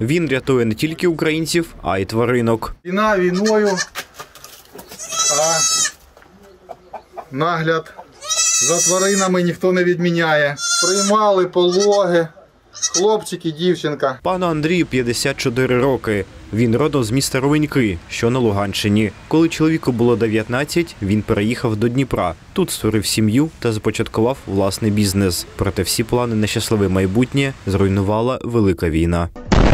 Він рятує не тільки українців, а й тваринок. Війна війною, а нагляд за тваринами ніхто не відміняє. Приймали пологи, хлопчик і дівчинка. Пану Андрію 54 роки. Він родом з міста Ровеньки, що на Луганщині. Коли чоловіку було 19, він переїхав до Дніпра. Тут створив сім'ю та започаткував власний бізнес. Проте всі плани на щасливе майбутнє зруйнувала велика війна.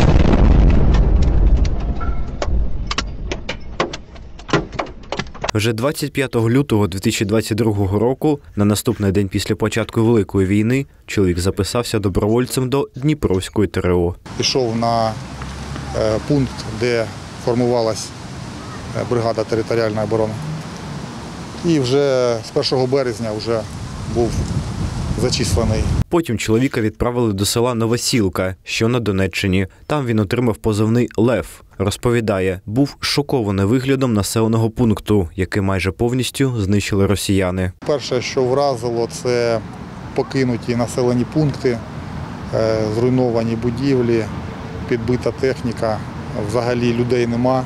Вже 25 лютого 2022 року, на наступний день після початку Великої війни, чоловік записався добровольцем до Дніпровської ТРО. Пішов на пункт, де формувалась бригада територіальної оборони. І вже з 1 березня вже був зачислений. Потім чоловіка відправили до села Новосілка, що на Донеччині. Там він отримав позивний «Лев». Розповідає, був шокований виглядом населеного пункту, який майже повністю знищили росіяни. Перше, що вразило, це покинуті населені пункти, зруйновані будівлі, підбита техніка, взагалі людей нема.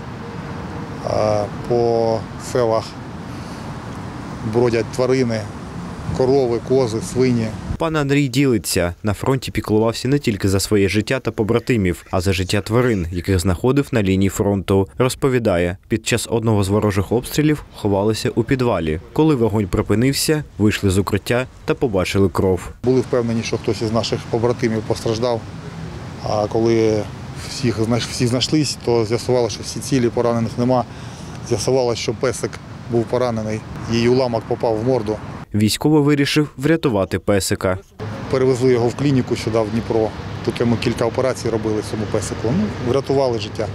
По селах бродять тварини, корови, кози, свині. Пан Андрій ділиться, на фронті піклувався не тільки за своє життя та побратимів, а за життя тварин, яких знаходив на лінії фронту. Розповідає, під час одного з ворожих обстрілів ховалися у підвалі. Коли вогонь припинився, вийшли з укриття та побачили кров. Були впевнені, що хтось із наших побратимів постраждав, а коли всі знайшлись, то з'ясувалося, що всі цілі, поранених нема. З'ясувалося, що песик був поранений, її уламок попав в морду. Військовий вирішив врятувати песика. Перевезли його в клініку сюди, в Дніпро. Тут йому кілька операцій робили цьому песику. Врятували життя.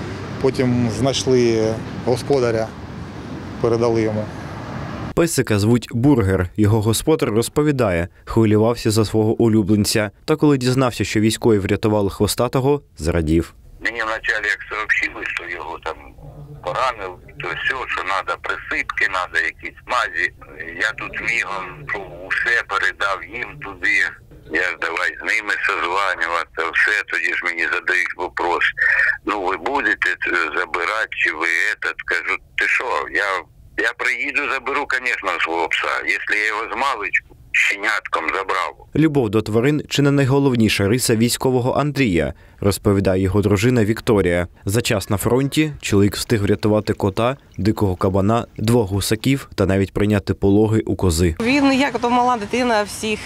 Потім знайшли господаря, передали йому. Песика звуть Бургер. Його господар розповідає, хвилювався за свого улюбленця. Та коли дізнався, що військові врятували хвостатого, зрадів. Мені вначалі як сообщили, що його там поранив, то все, що треба присипки, треба якісь мазі. Я тут мігом усе передав їм туди. Я ж давай з ними созванюватися, все, тоді ж мені задають вопрос. Ну ви будете забирати, чи ви кажу, ти що, я приїду, заберу, звісно, свого пса, якщо я його з маличку щенятком забрав. Любов до тварин – чи не найголовніша риса військового Андрія, розповідає його дружина Вікторія. За час на фронті чоловік встиг врятувати кота, дикого кабана, 2 гусаків та навіть прийняти пологи у кози. Він, як то мала дитина, всіх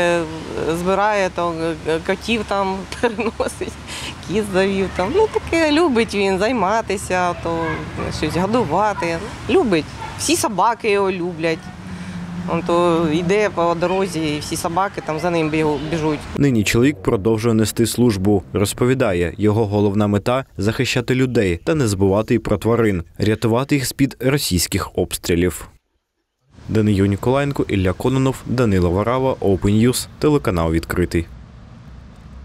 збирає, то котів там переносить, кіз завів там. Ну таке, любить він займатися, то щось годувати. Любить. Всі собаки його люблять. Он то йде по дорозі, і всі собаки там за ним біжуть. Нині чоловік продовжує нести службу. Розповідає, його головна мета – захищати людей та не забувати і про тварин, рятувати їх з-під російських обстрілів. Даниїл Ніколаєнко, Ілля Кононов, Данило Варава, Open News, телеканал «Відкритий».